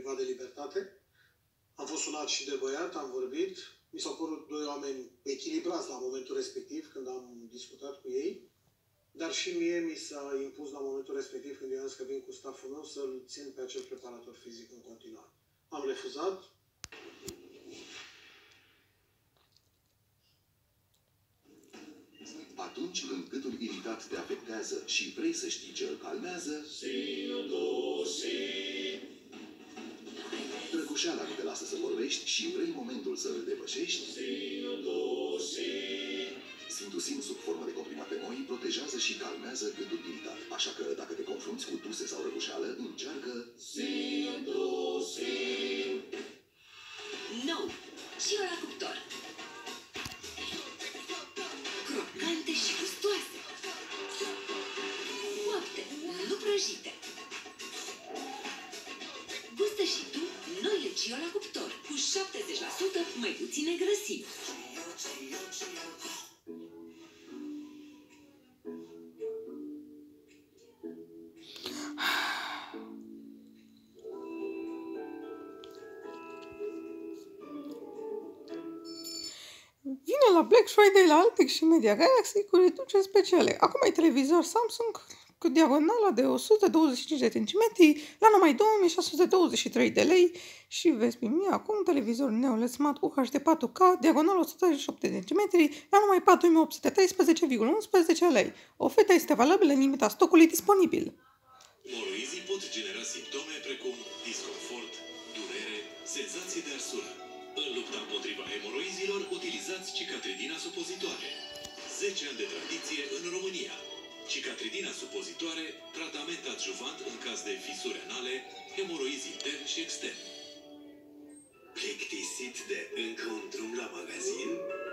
privat de libertate. Am fost sunat și de băiat, am vorbit. Mi s-au părut doi oameni echilibrați la momentul respectiv, când am discutat cu ei. Dar și mie mi s-a impus la momentul respectiv, când i-am zis că vin cu stafful meu, să-l țin pe acel preparator fizic în continuare. Am refuzat. Atunci când gâtul iritat te afectează și vrei să știi ce îl calmează, răgușeala nu te lasă să vorbești și vrei momentul să îl depășești, Sindusin sub formă de comprimate noi protejează și calmează gâtul iritat. Așa că dacă te confrunți cu tuse sau răgușeală, încearcă Sindusin. Nou și la cuptor. Crocante și gustoase. Coapte, nu prăjite. Gustă și tu noile Cio la cuptor, cu 70% mai puține grăsimi. Vine la Black Friday la Altex și Media Galaxy cu reduceri speciale. Acum ai televizor Samsung cu diagonala de 125 de cm la numai 2623 de lei și vezi pe mine acum televizor NeoLED Smart UHD 4K diagonala 138 de cm la numai 4813,11 lei. Oferta este valabilă în limita stocului disponibil. Hemoroizii pot genera simptome precum disconfort, durere, senzație de arsură. În lupta împotriva hemoroizilor, utilizați Cicatridina supozitoare. 10 ani de tradiție în România. Cicatridina supozitoare, tratament adjuvant în caz de fisuri anale, hemoroizi intern și extern. Plictisit de încă un drum la magazin?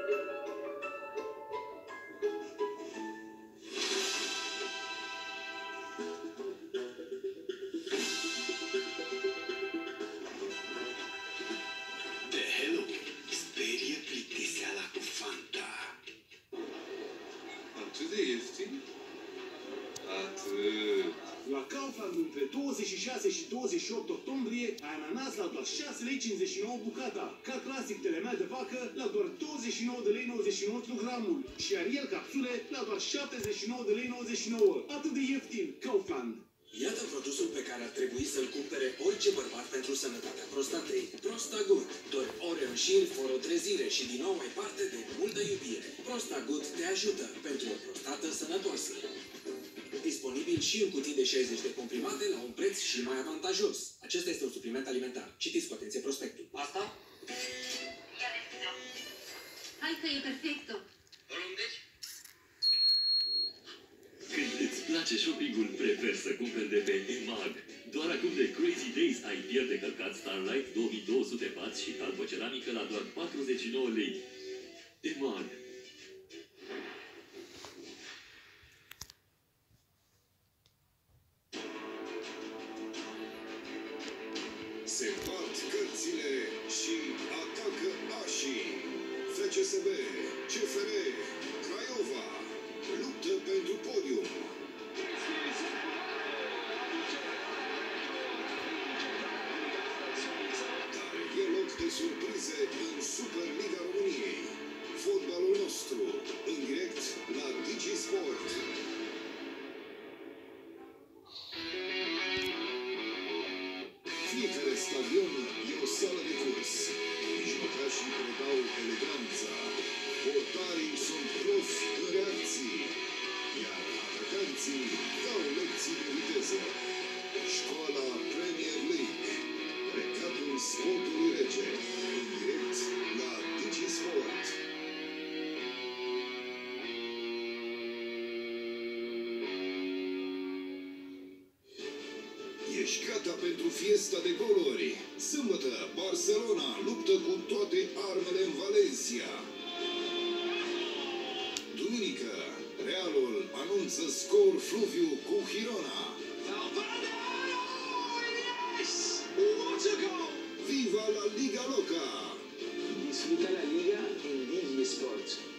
La Kaufland între 26 și 28 octombrie, ai ananas la doar 6,59 lei bucata. Ca clasic telemea de vacă la doar 29,99 lei kilogramul. Și Ariel capsule la doar 79,99 lei. Atât de ieftin, Kaufland. Iată produsul pe care ar trebui să-l cumpere orice bărbat pentru sănătatea prostatei. Prostagut. Doar ore în șir, fără o trezire și din nou ai parte de multă iubire. Prostagut te ajută pentru o prostată sănătoasă. Disponibil și în cutii de 60 de comprimate la un preț și mai avantajos. Acesta este un supliment alimentar. Citiți cu atenție prospectul. Asta? Hai că e perfecto. Oriunde-și? Când îți place shoppingul, prefer să cumperi de pe EMAG. Doar acum de Crazy Days ai fier de călcat Starlight 2200W și calbă ceramică la doar 49 lei. EMAG. Se bat cărțile și atacă așii. FCSB, CFR, Craiova luptă pentru podium. Dar e loc de surprize în Superliga României. Fotbalul nostru, în direct la DigiSport. Fiecare stadion e o sală de curs. Mijlocașii predau eleganța. Portarii sunt profi în reacții. Iar atacanții dau lecții de viteză. Școala Premier League. Regatul sportului rege. În direct la DigiSport. Ești gata pentru fiesta de goluri. Sâmbătă, Barcelona luptă cu toate armele în Valencia. Duminică, Realul anunță scor fluviu cu Girona. Viva la Liga Loca! Disfruta la Liga en DigiSport.